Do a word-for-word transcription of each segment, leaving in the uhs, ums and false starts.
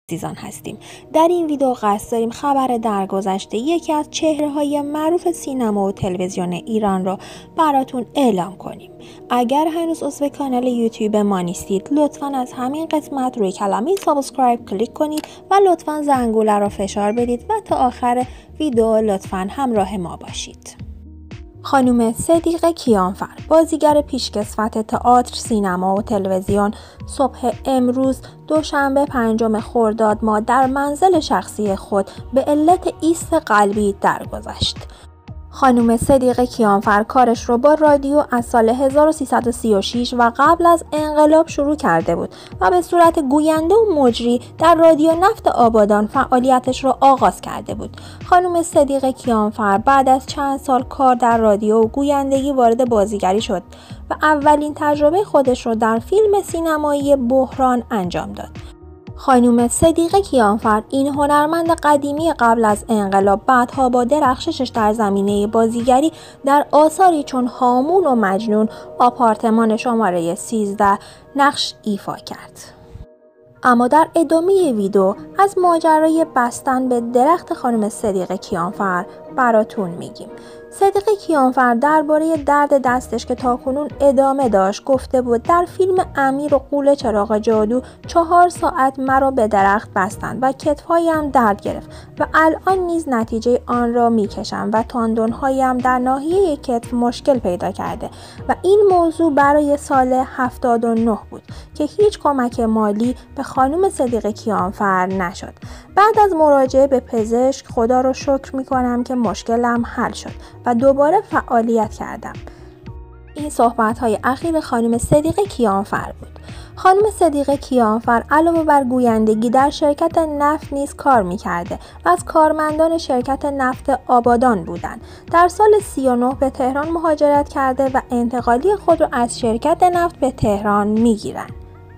عزیزان هستیم. در این ویدیو قصد داریم خبر درگذشته یکی از چهره‌های معروف سینما و تلویزیون ایران رو براتون اعلام کنیم. اگر هنوز عضو کانال یوتیوب ما نیستید، لطفاً از همین قسمت روی کلمه سابسکرایب کلیک کنید و لطفاً زنگوله رو فشار بدید و تا آخر ویدیو لطفاً همراه ما باشید. خانم صدیقه کیانفر، بازیگر پیشکسوت تئاتر، سینما و تلویزیون، صبح امروز دوشنبه پنجم خرداد ماه در منزل شخصی خود به علت ایست قلبی درگذشت. خانم صدیقه کیانفر کارش رو با رادیو از سال هزار و سیصد و سی و شش و قبل از انقلاب شروع کرده بود و به صورت گوینده و مجری در رادیو نفت آبادان فعالیتش رو آغاز کرده بود. خانم صدیقه کیانفر بعد از چند سال کار در رادیو و گویندگی وارد بازیگری شد و اولین تجربه خودش رو در فیلم سینمایی بحران انجام داد. خانم صدیقه کیانفر، این هنرمند قدیمی قبل از انقلاب، بعدها با درخششش در زمینه بازیگری در آثاری چون هامون و مجنون، آپارتمان شماره سیزده نقش ایفا کرد. اما در ادامه ویدیو از ماجرای بستن به درخت خانم صدیقه کیانفر براتون میگیم. صدیقه کیانفر درباره درد دستش که تاکنون ادامه داشت گفته بود در فیلم امیر و غول چراغ جادو چهار ساعت مرا به درخت بستند و کتفهایم درد گرفت و الان نیز نتیجه آن را میکشم و تاندونهایم در ناحیه کتف مشکل پیدا کرده و این موضوع برای سال هفتاد و نه بود که هیچ کمک مالی به خانم صدیقه کیانفر نشد. بعد از مراجعه به پزشک خدا را شکر میکنم که مشکلم حل شد و دوباره فعالیت کردم. این صحبت‌های اخیر خانم صدیقه کیانفر بود. خانم صدیقه کیانفر علاوه بر گویندگی در شرکت نفت نیز کار می‌کرده و از کارمندان شرکت نفت آبادان بودند. در سال سی و نه به تهران مهاجرت کرده و انتقالی خود را از شرکت نفت به تهران می‌گیرند.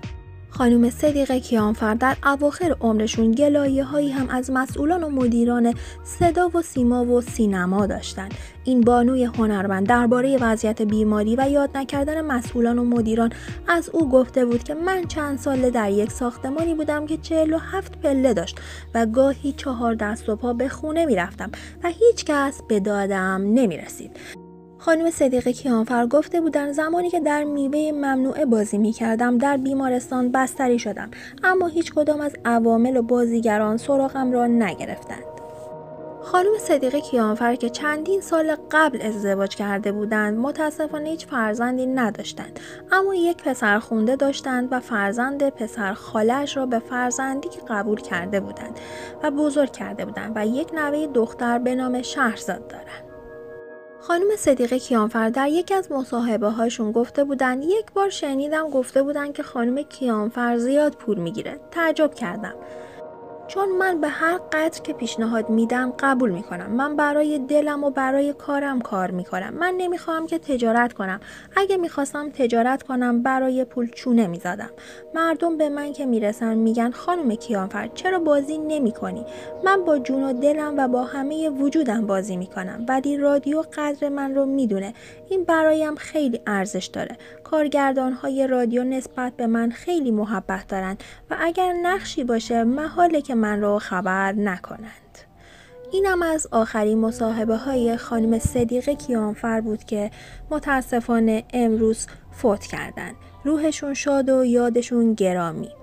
خانم صدیقه کیانفر در اواخر عمرشون گلایه هایی هم از مسئولان و مدیران صدا و سیما و سینما داشتند. این بانوی هنرمند درباره وضعیت بیماری و یاد نکردن مسئولان و مدیران از او گفته بود که من چند ساله در یک ساختمانی بودم که چهل و هفت پله داشت و گاهی چهار دست و پا به خونه می رفتم و هیچ کس به دادم نمی رسید. خانم صدیقه کیانفر گفته بودند زمانی که در میوه ممنوعه بازی می کردم در بیمارستان بستری شدم، اما هیچ کدام از عوامل و بازیگران سراغم را نگرفتند. خانم صدیقه کیانفر که چندین سال قبل ازدواج کرده بودند متاسفانه هیچ فرزندی نداشتند، اما یک پسر خونده داشتند و فرزند پسر خاله‌اش را به فرزندی که قبول کرده بودند و بزرگ کرده بودند و یک نوه دختر به نام شهرزاد دارند. خانم صدیقه کیانفر در یکی از مصاحبه هاشون گفته بودن یک بار شنیدم گفته بودن که خانم کیانفر زیاد پول میگیره. تعجب کردم، چون من به هر قدر که پیشنهاد میدم قبول میکنم. من برای دلم و برای کارم کار میکنم. من نمیخوام که تجارت کنم. اگه میخواستم تجارت کنم برای پول چونه میزدم. مردم به من که میرسن میگن خانم کیانفر چرا بازی نمی کنی؟ من با جون و دلم و با همه وجودم بازی میکنم، ولی رادیو قدر من رو میدونه. این برایم خیلی ارزش داره. کارگردان های رادیو نسبت به من خیلی محبت دارن و اگر نقشی باشه محاله که من رو خبر نکنند. اینم از آخرین مصاحبه های خانم صدیقه کیانفر بود که متاسفانه امروز فوت کردند. روحشون شاد و یادشون گرامی.